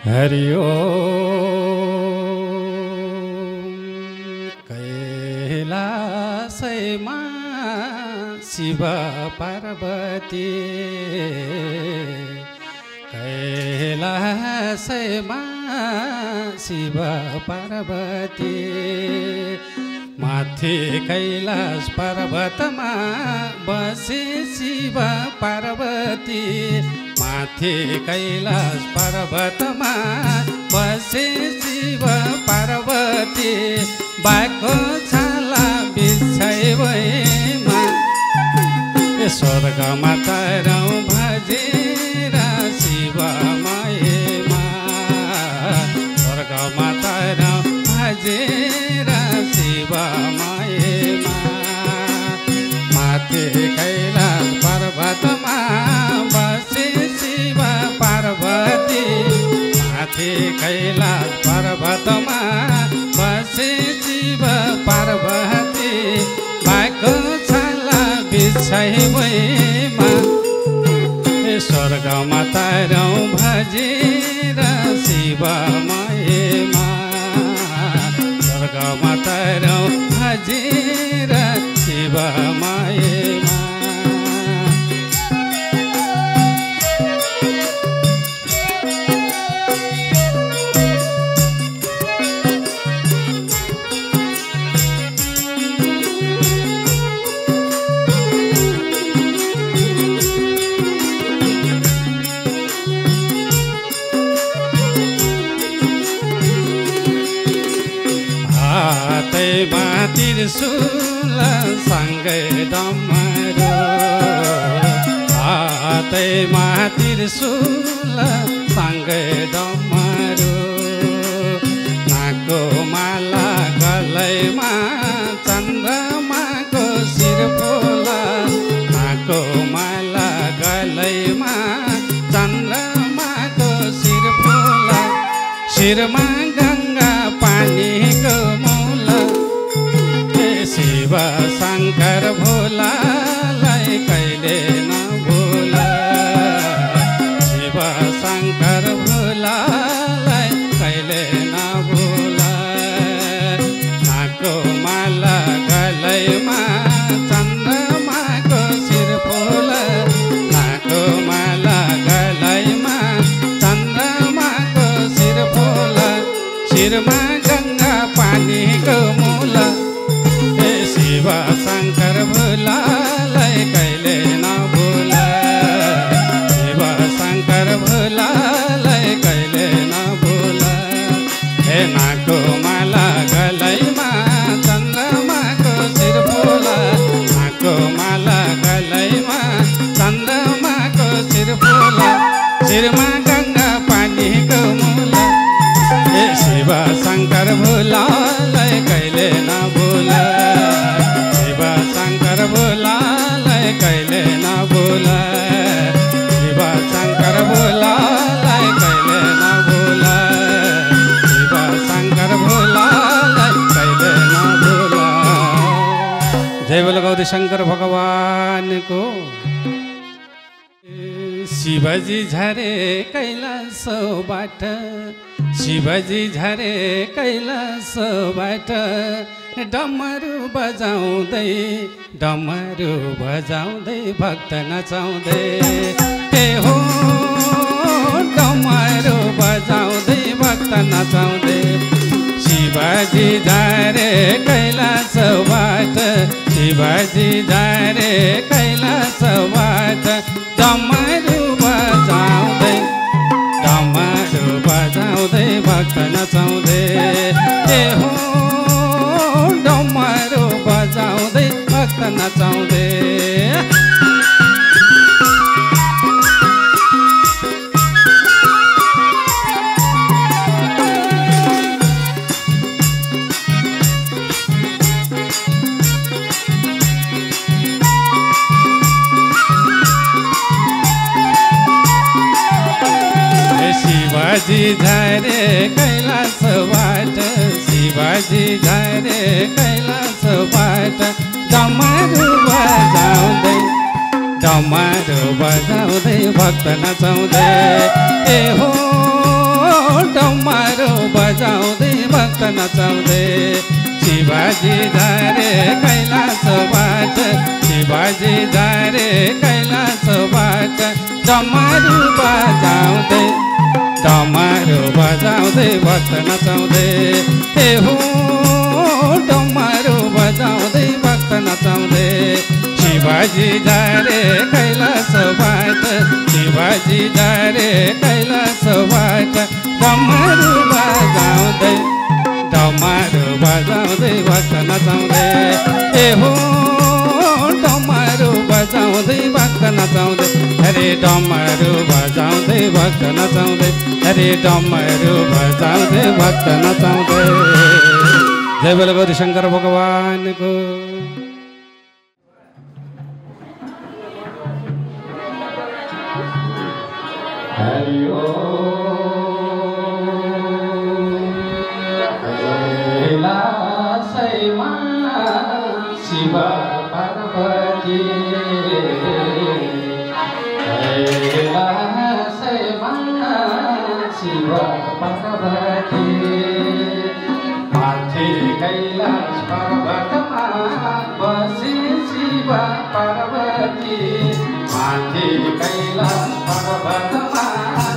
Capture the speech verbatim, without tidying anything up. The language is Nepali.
हरि ओम कैलासैमा शिव पार्वती कैलासैमा शिव पार्वती माथि कैलाश पर्वतमा बसे शिव पार्वती माथि कैलाश पर्वतमा बसे शिव पार्वती बाको छाला बिछाइमा स्वर्गमा तरौँ भजेर शिव मायेमा स्वर्गमा तरौँ भजेर शिव मायेमा माथि कैलाश पर्वतमा बसे शिव पार्वती माथि कैलाश पर्वतमा बसे शिव पार्वती बाको छाला बिछाइमा स्वर्गमा तरौँ भजेर शिव मायेमा स्वर्गमा तरौँ भजेर शिव मायेमा हातैमा त्रिशूल सँगै डमरू हातैमा त्रिशूल सँगै डमरू नाकको माला गलैमा चन्द्रमाको शिरफुल नाकको माला गलैमा चन्द्रमाको शिरफुल शिरमा गङ्गा पानीको मूल शिव शङ्कर भोलालाई कहिले नभुल शिव शङ्कर भोलालाई कहिले नभुल नाकको माला गलैमा चन्द्रमाको शिरफुल नाकको माला गलैमा चन्द्रमाको शिरफुल शिरमा गङ्गा पानीको मूल शिव शङ्कर भोलालाई कहिले नभुल शिव शङ्कर भोलालाई कहिले नभुल हे नाकको माला गलैमा चन्द्रमाको शिरफुल नाकको माला गलैमा चन्द्रमाको शिरफुल शिरमा गङ्गा पानीको मूल हे शिव शङ्कर भोलालाई कहिले नभुल शिव शङ्कर भोलालाई कहिले नभुल शिव शङ्कर भोलालाई कहिले नभुल शिव शङ्कर भोलालाई कहिले नभुल। जय बोल गौरी शङ्कर भगवानको। शिवजी झरे कैलासबाट शिवजी झरे कैलासबाट डमरू बजाउँदै डमरू बजाउँदै भक्त नचाउँदै ए हो डमरू बजाउँदै भक्त नचाउँदै शिवजी झरे कैलासबाट शिवजी झरे कैलासबाट डमरू बजाउँदै डमरू बजाउँदै भक्त नचाउँदै ए हो डमरू बजाउँदै भक्त नचाउँदै शिवजी झरे कैलासबाट शिवजी झरे कैलासबाट डमरू बजाउँदै डमरू बजाउँदै भक्त नचाउँदै ए हो नचाउँदै शिवजी झारे कैलासबाट शिवजी झारे कैलासबाट डमरू बजाउँदै डमरू बजाउँदै भक्त नचाउँदै ए हो डमरू बजाउँदै भक्त नचाउँदै शिवजी झारे कैलासबाट शिवजी झारे कैलासबाट डमरू बजाउँदै डमरू बजाउँदै भक्त नचाउँदै ए हो डमरू बजाउँदै भक्त नचाउँदै अरे डमरू बजाउँदै भक्त नचाउँदै अरे डमरू बजाउँदै भक्त नचाउँदै जय बोल गौरी शंकर भगवानको हरि कैलासैमा शिव पार्वती कैलासैमा शिव पार्वती माथि कैलाश पर्वतमा बसी शिव पार्वती माथि कैलाश पर्वतमा